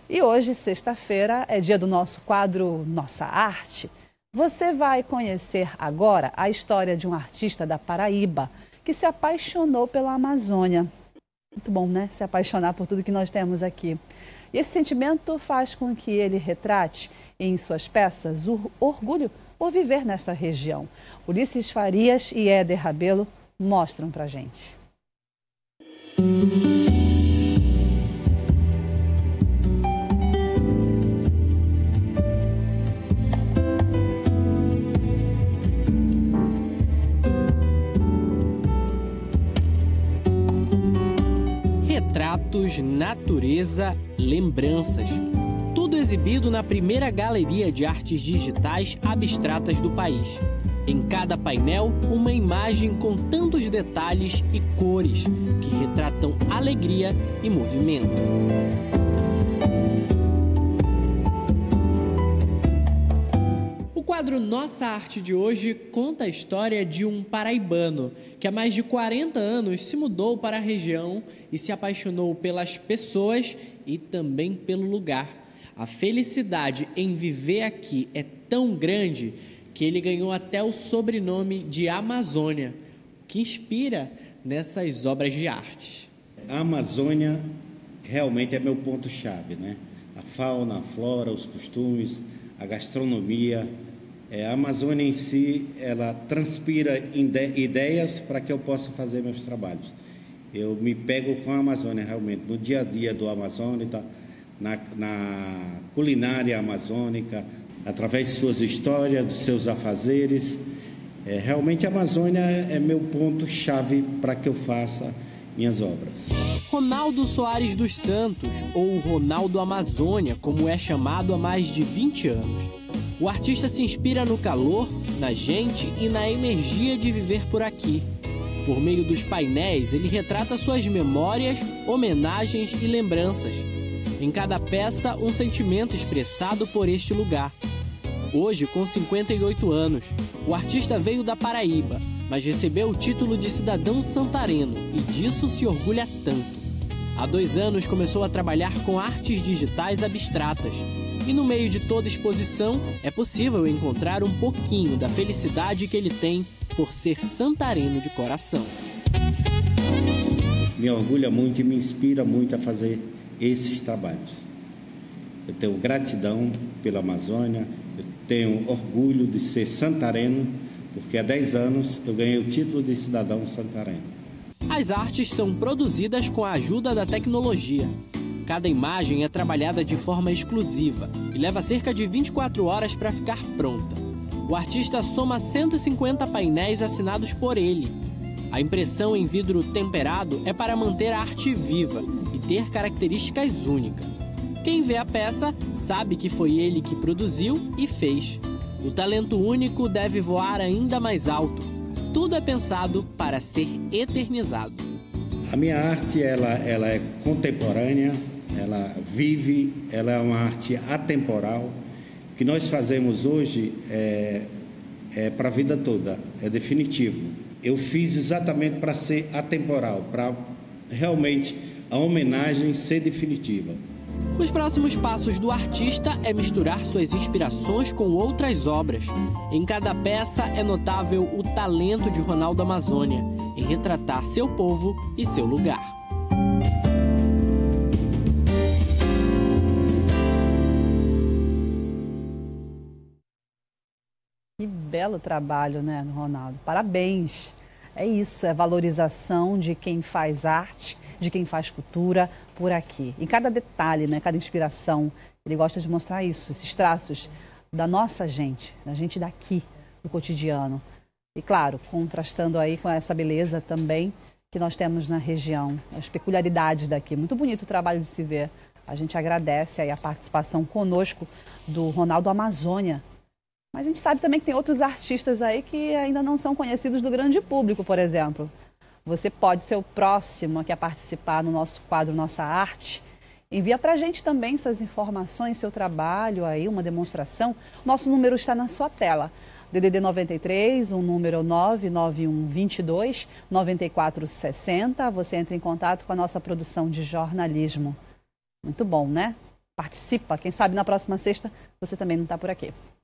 E hoje, sexta-feira, é dia do nosso quadro Nossa Arte. Você vai conhecer agora a história de um artista da Paraíba que se apaixonou pela Amazônia. Muito bom, né? Se apaixonar por tudo que nós temos aqui. E esse sentimento faz com que ele retrate em suas peças o orgulho por viver nesta região. Ulisses Farias e Éder Rabelo mostram pra gente. Retratos, natureza, lembranças. Tudo exibido na primeira galeria de artes digitais abstratas do país. Em cada painel, uma imagem com tantos detalhes e cores que retratam alegria e movimento. O quadro Nossa Arte de hoje conta a história de um paraibano que há mais de 40 anos se mudou para a região e se apaixonou pelas pessoas e também pelo lugar. A felicidade em viver aqui é tão grande que ele ganhou até o sobrenome de Amazônia, o que inspira nessas obras de arte. A Amazônia realmente é meu ponto-chave, né? A fauna, a flora, os costumes, a gastronomia. A Amazônia em si, ela transpira ideias para que eu possa fazer meus trabalhos. Eu me pego com a Amazônia realmente, no dia a dia do amazônica, na culinária amazônica, através de suas histórias, dos seus afazeres. Realmente a Amazônia é meu ponto-chave para que eu faça minhas obras. Ronaldo Soares dos Santos, ou Ronaldo Amazônia, como é chamado há mais de 20 anos. O artista se inspira no calor, na gente e na energia de viver por aqui. Por meio dos painéis, ele retrata suas memórias, homenagens e lembranças. Em cada peça, um sentimento expressado por este lugar. Hoje, com 58 anos, o artista veio da Paraíba, mas recebeu o título de cidadão santareno e disso se orgulha tanto. Há 2 anos começou a trabalhar com artes digitais abstratas. E no meio de toda exposição, é possível encontrar um pouquinho da felicidade que ele tem por ser santareno de coração. Me orgulha muito e me inspira muito a fazer esses trabalhos. Eu tenho gratidão pela Amazônia, eu tenho orgulho de ser santareno, porque há 10 anos eu ganhei o título de cidadão santareno. As artes são produzidas com a ajuda da tecnologia. Cada imagem é trabalhada de forma exclusiva e leva cerca de 24 horas para ficar pronta. O artista soma 150 painéis assinados por ele. A impressão em vidro temperado é para manter a arte viva e ter características únicas. Quem vê a peça sabe que foi ele que produziu e fez. O talento único deve voar ainda mais alto. Tudo é pensado para ser eternizado. A minha arte ela é contemporânea, ela vive, ela é uma arte atemporal. O que nós fazemos hoje é para a vida toda, é definitivo. Eu fiz exatamente para ser atemporal, para realmente a homenagem ser definitiva. Os próximos passos do artista é misturar suas inspirações com outras obras. Em cada peça é notável o talento de Ronaldo Amazônia em retratar seu povo e seu lugar. Que belo trabalho, né, Ronaldo? Parabéns! É isso, é valorização de quem faz arte, de quem faz cultura por aqui. E cada detalhe, né, cada inspiração, ele gosta de mostrar isso, esses traços da nossa gente, da gente daqui, do cotidiano. E claro, contrastando aí com essa beleza também que nós temos na região, as peculiaridades daqui. Muito bonito o trabalho de se ver. A gente agradece aí a participação conosco do Ronaldo Amazônia. Mas a gente sabe também que tem outros artistas aí que ainda não são conhecidos do grande público, por exemplo. Você pode ser o próximo aqui a participar no nosso quadro Nossa Arte. Envia pra gente também suas informações, seu trabalho aí, uma demonstração. Nosso número está na sua tela. DDD 93, o número 99122 9460. Você entra em contato com a nossa produção de jornalismo. Muito bom, né? participa. Quem sabe na próxima sexta você também não está por aqui.